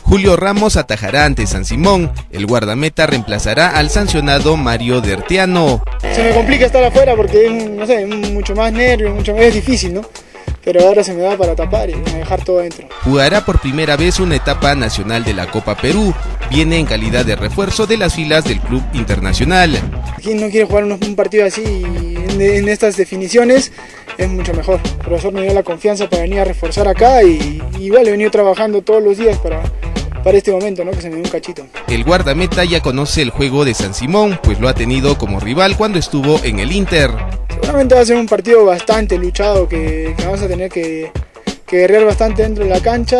Julio Ramos atajará ante San Simón. El guardameta reemplazará al sancionado Mario Dertiano. Se me complica estar afuera porque no sé, mucho más nervio, es difícil, ¿no? Pero ahora se me da para tapar y dejar todo dentro. Jugará por primera vez una etapa nacional de la Copa Perú. Viene en calidad de refuerzo de las filas del club internacional. ¿Quién no quiere jugar un partido así en estas definiciones? Es mucho mejor. El profesor me dio la confianza para venir a reforzar acá y igual he venido trabajando todos los días para este momento, ¿no? Que se me dio un cachito. El guardameta ya conoce el juego de San Simón, pues lo ha tenido como rival cuando estuvo en el Inter. Seguramente va a ser un partido bastante luchado que vamos a tener que guerrear bastante dentro de la cancha,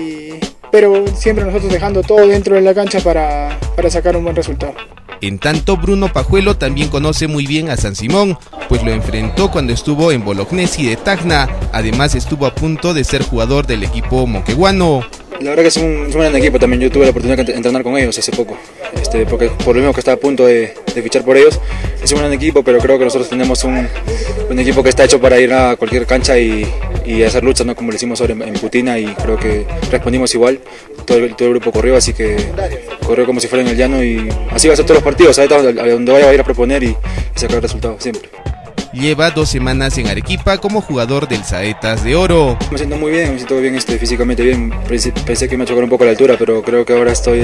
pero siempre nosotros dejando todo dentro de la cancha para sacar un buen resultado. En tanto, Bruno Pajuelo también conoce muy bien a San Simón, pues lo enfrentó cuando estuvo en Bolognesi de Tacna. Además estuvo a punto de ser jugador del equipo moqueguano. La verdad que es un gran equipo también. Yo tuve la oportunidad de entrenar con ellos hace poco, porque por lo mismo que estaba a punto de fichar por ellos. Es un gran equipo, pero creo que nosotros tenemos un equipo que está hecho para ir a cualquier cancha y hacer luchas, ¿no? Como lo hicimos ahora en Putina, y creo que respondimos igual. Todo el grupo corrió, así que corrió como si fuera en el llano, y así va a ser todos los partidos. A donde vaya va a ir a proponer y sacar el resultado siempre. Lleva 2 semanas en Arequipa como jugador del Saetas de Oro. Me siento muy bien, me siento bien físicamente bien. Pensé que me iba a chocar un poco la altura, pero creo que ahora estoy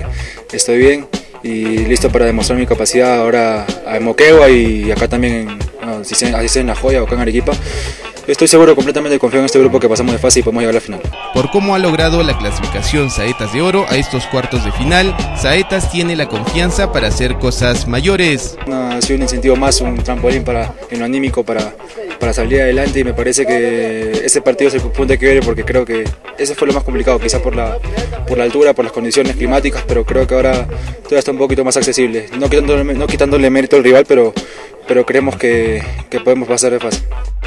bien y listo para demostrar mi capacidad ahora en Moquegua y acá también, así sea en La Joya o acá en Arequipa. Estoy seguro, completamente confiado en este grupo, que pasamos de fase y podemos llegar a la final. Por cómo ha logrado la clasificación Saetas de Oro a estos cuartos de final, Saetas tiene la confianza para hacer cosas mayores. Ha sido un incentivo más, un trampolín en lo anímico para salir adelante, y me parece que ese partido es el punto de quiebre, porque creo que ese fue lo más complicado, quizás por la altura, por las condiciones climáticas, pero creo que ahora todo está un poquito más accesible, no quitándole mérito al rival, pero creemos que podemos pasar de fase.